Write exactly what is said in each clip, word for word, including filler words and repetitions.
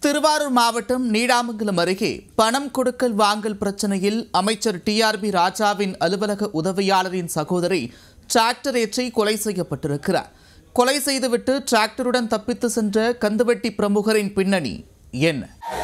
திருவாரூர் மாவட்டம் நீடாமங்கலம் அருகே பணம் கொடுக்கல் வாங்கல் பிரச்சனையில் அமைச்சர் டி ஆர் பி ராஜாவின் அலுவலக உதவியாளரின் சகோதரி டிராக்டர் ஏற்றி கொலை செய்யப்பட்டிருக்கிறார். கொலை செய்துவிட்டு டிராக்டருடன் தப்பித்து சென்ற கந்துவட்டி பிரமுகரின் பின்னணி என்ன?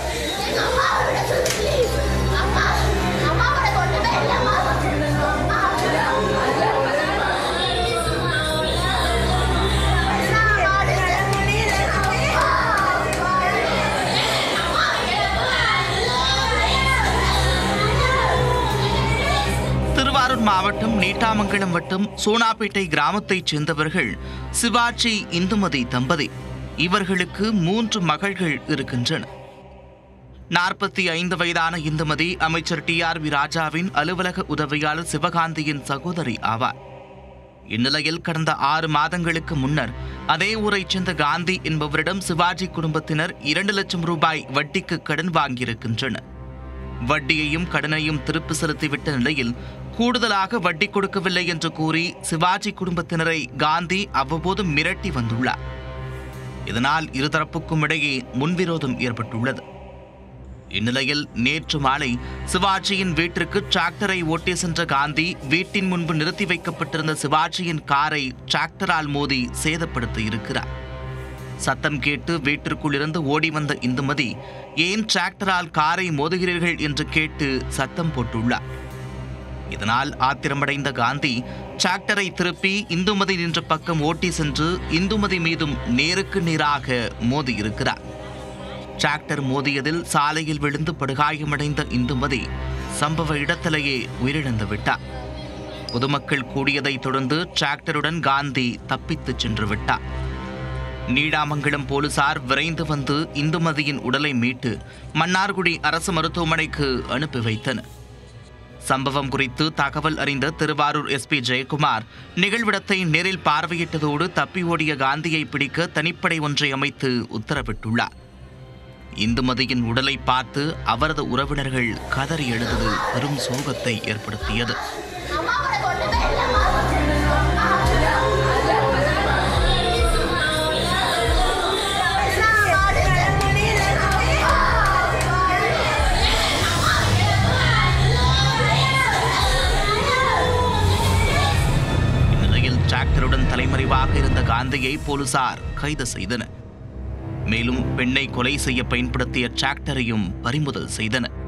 திருவாரூர் மாவட்டம் நீட்டாமங்கலம் வட்டம் சோனாப்பேட்டை கிராமத்தைச் சேர்ந்தவர்கள் சிவாஜி இந்துமதி தம்பதி. இவர்களுக்கு மூன்று மகள்கள் இருக்கின்றனர். நாற்பத்தி ஐந்து வயதான இந்துமதி அமைச்சர் டி ஆர் பி ராஜாவின் அலுவலக உதவியாளர் சிவகாந்தியின் சகோதரி ஆவார். இந்நிலையில் கடந்த ஆறு மாதங்களுக்கு முன்னர் அதே ஊரைச் சேர்ந்த காந்தி என்பவரிடம் சிவாஜி குடும்பத்தினர் இரண்டு லட்சம் ரூபாய் வட்டிக்கு கடன் வாங்கியிருக்கின்றனர். வட்டியையும் கடனையும் திருப்பி செலுத்திவிட்ட நிலையில் கூடுதலாக வட்டி கொடுக்கவில்லை என்று கூறி சிவாஜி குடும்பத்தினரை காந்தி அவ்வப்போது மிரட்டி வந்துள்ளார். இதனால் இருதரப்புக்கும் இடையே முன்விரோதம் ஏற்பட்டுள்ளது. இந்நிலையில் நேற்று மாலை சிவாஜியின் வீட்டிற்கு டிராக்டரை ஓட்டி சென்ற காந்தி வீட்டின் முன்பு நிறுத்தி வைக்கப்பட்டிருந்த சிவாஜியின் காரை டிராக்டரால் மோதி சேதப்படுத்தி இருக்கிறார். சத்தம் கேட்டு வீட்டிற்குள் இருந்து ஓடி வந்த இந்துமதி ஏன் டிராக்டரால் காரை மோதுகிறீர்கள் என்று கேட்டு சத்தம் போட்டுள்ளார். இதனால் ஆத்திரமடைந்த காந்தி டிராக்டரை திருப்பி இந்துமதி நின்ற பக்கம் ஓட்டி சென்று இந்துமதி மீதும் நேருக்கு நேராக மோதியிருக்கிறார். டிராக்டர் மோதியதில் சாலையில் விழுந்து படுகாயமடைந்த இந்துமதி சம்பவ இடத்திலேயே உயிரிழந்து விட்டார். பொதுமக்கள் கூடியதைத் தொடர்ந்து டிராக்டருடன் காந்தி தப்பித்துச் சென்று விட்டார். நீடாமங்கலம் போலீசார் விரைந்து வந்து இந்துமதியின் உடலை மீட்டு மன்னார்குடி அரசு மருத்துவமனைக்கு அனுப்பி வைத்தனர். சம்பவம் குறித்து தகவல் அறிந்த திருவாரூர் எஸ் பி ஜெயக்குமார் நிகழ்விடத்தை நேரில் பார்வையிட்டதோடு தப்பி ஓடிய காந்தியை பிடிக்க தனிப்படை ஒன்றை அமைத்து உத்தரவிட்டுள்ளார். இந்துமதியின் உடலை பார்த்து அவரது உறவினர்கள் கதறி எழுந்தது பெரும் சோகத்தை ஏற்படுத்தியது. டிராக்டருடன் தலைமறைவாக இருந்த காந்தியை போலீசார் கைது செய்தனர். மேலும் பெண்ணை கொலை செய்ய பயன்படுத்திய டிராக்டரையும் பறிமுதல் செய்தனர்.